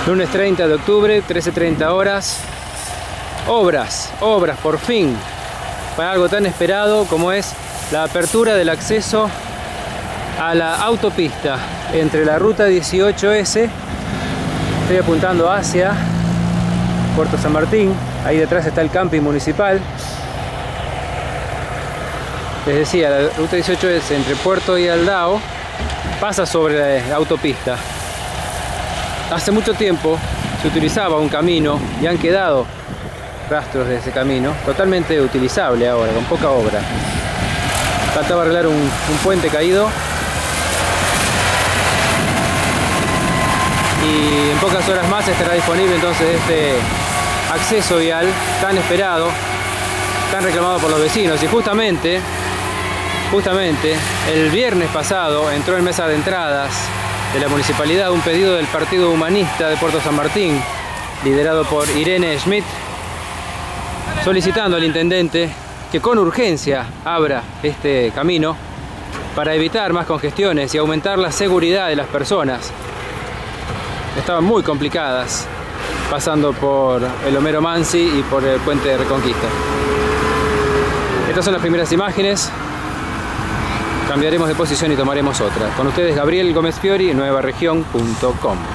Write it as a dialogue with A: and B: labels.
A: Lunes 30 de octubre, 13:30 horas. Obras, por fin, para algo tan esperado como es la apertura del acceso a la autopista entre la ruta 18S, estoy apuntando hacia Puerto San Martín, ahí detrás está el camping municipal. Les decía, la ruta 18S entre Puerto y Aldao pasa sobre la autopista. Hace mucho tiempo se utilizaba un camino y han quedado rastros de ese camino, totalmente utilizable ahora, con poca obra. Faltaba arreglar un puente caído y en pocas horas más estará disponible entonces este acceso vial tan esperado, tan reclamado por los vecinos. Y justamente el viernes pasado entró en mesa de entradas de la municipalidad un pedido del Partido Humanista de Puerto San Martín, liderado por Irene Schmidt, solicitando al intendente que con urgencia abra este camino para evitar más congestiones y aumentar la seguridad de las personas. Estaban muy complicadas pasando por el Homero Mansi y por el puente de Reconquista. Estas son las primeras imágenes. Cambiaremos de posición y tomaremos otra. Con ustedes, Gabriel Gómez Fiori, nuevaregion.com.